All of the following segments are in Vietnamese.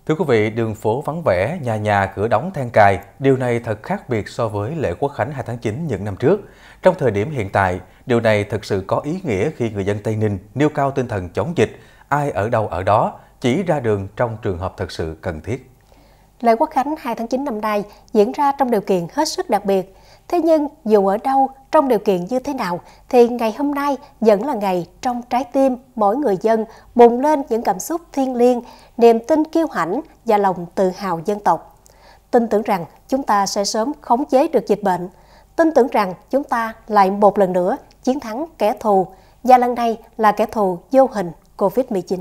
Thưa quý vị, đường phố vắng vẻ, nhà nhà cửa đóng then cài, điều này thật khác biệt so với lễ Quốc khánh 2 tháng 9 những năm trước. Trong thời điểm hiện tại, điều này thực sự có ý nghĩa khi người dân Tây Ninh nêu cao tinh thần chống dịch, ai ở đâu ở đó, chỉ ra đường trong trường hợp thật sự cần thiết. Lễ Quốc khánh 2 tháng 9 năm nay diễn ra trong điều kiện hết sức đặc biệt. Thế nhưng, dù ở đâu, trong điều kiện như thế nào, thì ngày hôm nay vẫn là ngày trong trái tim mỗi người dân bùng lên những cảm xúc thiêng liêng, niềm tin kiêu hãnh và lòng tự hào dân tộc. Tin tưởng rằng chúng ta sẽ sớm khống chế được dịch bệnh. Tin tưởng rằng chúng ta lại một lần nữa chiến thắng kẻ thù, và lần này là kẻ thù vô hình Covid-19.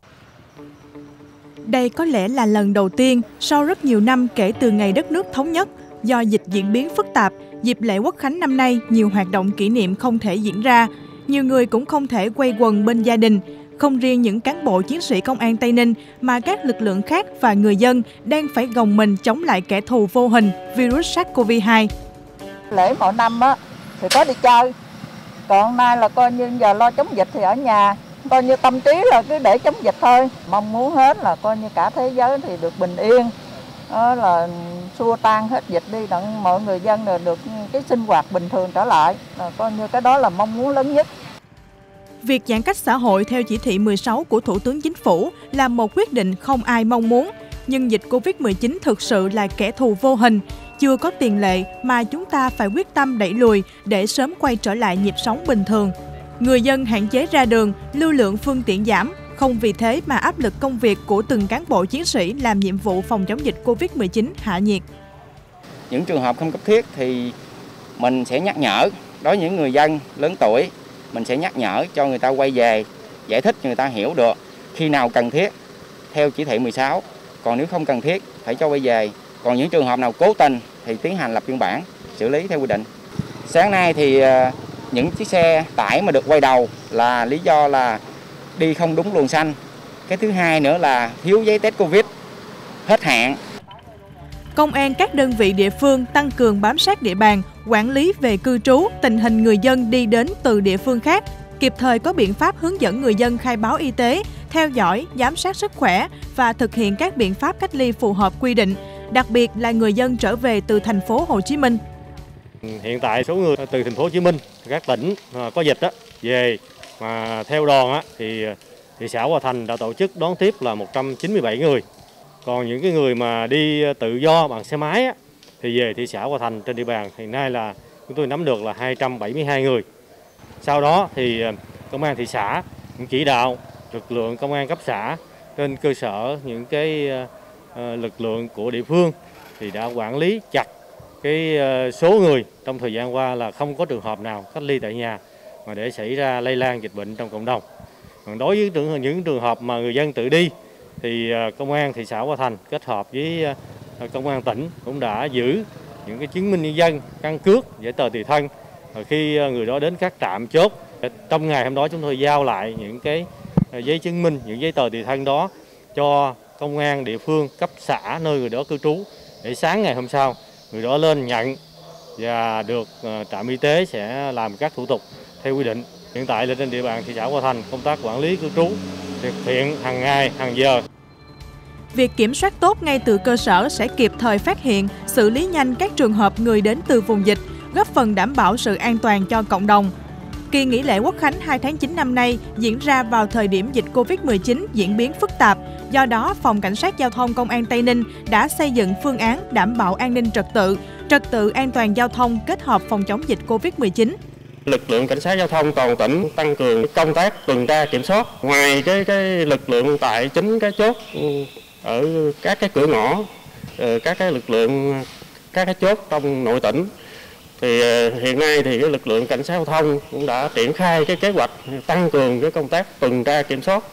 Đây có lẽ là lần đầu tiên sau rất nhiều năm kể từ ngày đất nước thống nhất. Do dịch diễn biến phức tạp, dịp lễ Quốc khánh năm nay nhiều hoạt động kỷ niệm không thể diễn ra. Nhiều người cũng không thể quây quần bên gia đình. Không riêng những cán bộ chiến sĩ công an Tây Ninh mà các lực lượng khác và người dân đang phải gồng mình chống lại kẻ thù vô hình virus SARS-CoV-2. Lễ mỗi năm á, thì có đi chơi. Còn nay là coi như giờ lo chống dịch thì ở nhà. Coi như tâm trí là cứ để chống dịch thôi. Mong muốn hết là coi như cả thế giới thì được bình yên. Đó là xua tan hết dịch đi, để mọi người dân được cái sinh hoạt bình thường trở lại. Coi như cái đó là mong muốn lớn nhất. Việc giãn cách xã hội theo chỉ thị 16 của Thủ tướng Chính phủ là một quyết định không ai mong muốn. Nhưng dịch Covid-19 thực sự là kẻ thù vô hình, chưa có tiền lệ mà chúng ta phải quyết tâm đẩy lùi để sớm quay trở lại nhịp sống bình thường. Người dân hạn chế ra đường, lưu lượng phương tiện giảm. Không vì thế mà áp lực công việc của từng cán bộ chiến sĩ làm nhiệm vụ phòng chống dịch Covid-19 hạ nhiệt. Những trường hợp không cấp thiết thì mình sẽ nhắc nhở. Đối với những người dân lớn tuổi, mình sẽ nhắc nhở cho người ta quay về, giải thích cho người ta hiểu được khi nào cần thiết theo chỉ thị 16. Còn nếu không cần thiết phải cho quay về. Còn những trường hợp nào cố tình thì tiến hành lập biên bản, xử lý theo quy định. Sáng nay thì những chiếc xe tải mà được quay đầu là lý do là đi không đúng luồng xanh. Cái thứ hai nữa là thiếu giấy test Covid, hết hạn. Công an các đơn vị địa phương tăng cường bám sát địa bàn, quản lý về cư trú, tình hình người dân đi đến từ địa phương khác, kịp thời có biện pháp hướng dẫn người dân khai báo y tế, theo dõi, giám sát sức khỏe và thực hiện các biện pháp cách ly phù hợp quy định, đặc biệt là người dân trở về từ thành phố Hồ Chí Minh. Hiện tại số người từ thành phố Hồ Chí Minh, các tỉnh có dịch về mà theo đoàn thì thị xã Hòa Thành đã tổ chức đón tiếp là 197 người. Còn những cái người mà đi tự do bằng xe máy thì về thị xã Hòa Thành trên địa bàn hiện nay là chúng tôi nắm được là 272 người. Sau đó thì công an thị xã cũng chỉ đạo lực lượng công an cấp xã trên cơ sở những cái lực lượng của địa phương thì đã quản lý chặt cái số người trong thời gian qua là không có trường hợp nào cách ly tại nhà mà để xảy ra lây lan dịch bệnh trong cộng đồng. Còn đối với những trường hợp mà người dân tự đi thì công an thị xã Hòa Thành kết hợp với công an tỉnh cũng đã giữ những cái chứng minh nhân dân, căn cước, giấy tờ tùy thân. Khi người đó đến các trạm chốt, trong ngày hôm đó chúng tôi giao lại những cái giấy chứng minh, những giấy tờ tùy thân đó cho công an địa phương cấp xã nơi người đó cư trú để sáng ngày hôm sau người đó lên nhận và được trạm y tế sẽ làm các thủ tục theo quy định. Hiện tại là trên địa bàn thị xã Hòa Thành công tác quản lý cư trú thực hiện hàng ngày, hàng giờ. Việc kiểm soát tốt ngay từ cơ sở sẽ kịp thời phát hiện, xử lý nhanh các trường hợp người đến từ vùng dịch, góp phần đảm bảo sự an toàn cho cộng đồng. Kỳ nghỉ lễ Quốc khánh 2 tháng 9 năm nay diễn ra vào thời điểm dịch Covid-19 diễn biến phức tạp. Do đó, Phòng Cảnh sát Giao thông Công an Tây Ninh đã xây dựng phương án đảm bảo an ninh trật tự an toàn giao thông kết hợp phòng chống dịch Covid-19. Lực lượng cảnh sát giao thông toàn tỉnh tăng cường công tác tuần tra kiểm soát. Ngoài cái lực lượng tại chính cái chốt ở các cái cửa ngõ, các cái lực lượng các cái chốt trong nội tỉnh thì hiện nay thì cái lực lượng cảnh sát giao thông cũng đã triển khai cái kế hoạch tăng cường cái công tác tuần tra kiểm soát,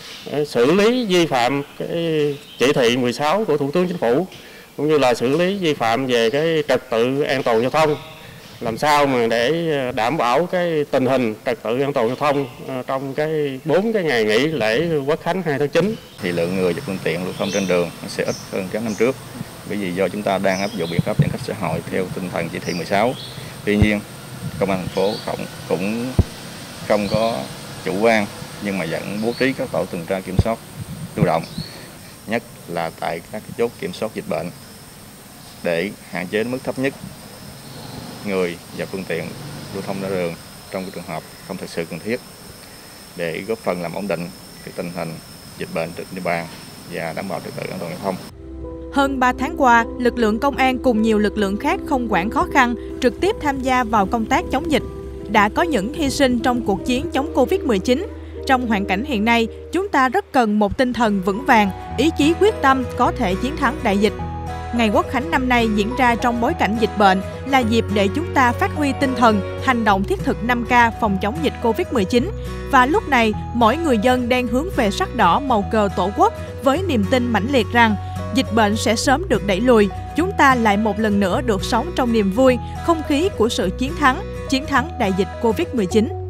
xử lý vi phạm cái chỉ thị 16 của Thủ tướng Chính phủ cũng như là xử lý vi phạm về cái trật tự an toàn giao thông, làm sao mà để đảm bảo cái tình hình trật tự an toàn giao thông trong cái 4 cái ngày nghỉ lễ Quốc khánh 2 tháng 9. Thì lượng người và phương tiện lưu thông trên đường sẽ ít hơn các năm trước, bởi vì do chúng ta đang áp dụng biện pháp giãn cách xã hội theo tinh thần chỉ thị 16. Tuy nhiên, công an thành phố cũng không có chủ quan nhưng mà vẫn bố trí các tổ tuần tra kiểm soát lưu động. nhất là tại các chốt kiểm soát dịch bệnh để hạn chế đến mức thấp nhất người và phương tiện lưu thông ra đường trong trường hợp không thực sự cần thiết, để góp phần làm ổn định tình hình dịch bệnh trên địa bàn và đảm bảo trật tự an toàn giao thông. Hơn 3 tháng qua, lực lượng công an cùng nhiều lực lượng khác không quản khó khăn, trực tiếp tham gia vào công tác chống dịch. Đã có những hy sinh trong cuộc chiến chống Covid-19. Trong hoàn cảnh hiện nay, chúng ta rất cần một tinh thần vững vàng, ý chí quyết tâm có thể chiến thắng đại dịch. Ngày Quốc khánh năm nay diễn ra trong bối cảnh dịch bệnh là dịp để chúng ta phát huy tinh thần, hành động thiết thực 5K phòng chống dịch Covid-19. Và lúc này, mỗi người dân đang hướng về sắc đỏ màu cờ Tổ quốc với niềm tin mãnh liệt rằng dịch bệnh sẽ sớm được đẩy lùi, chúng ta lại một lần nữa được sống trong niềm vui, không khí của sự chiến thắng đại dịch Covid-19.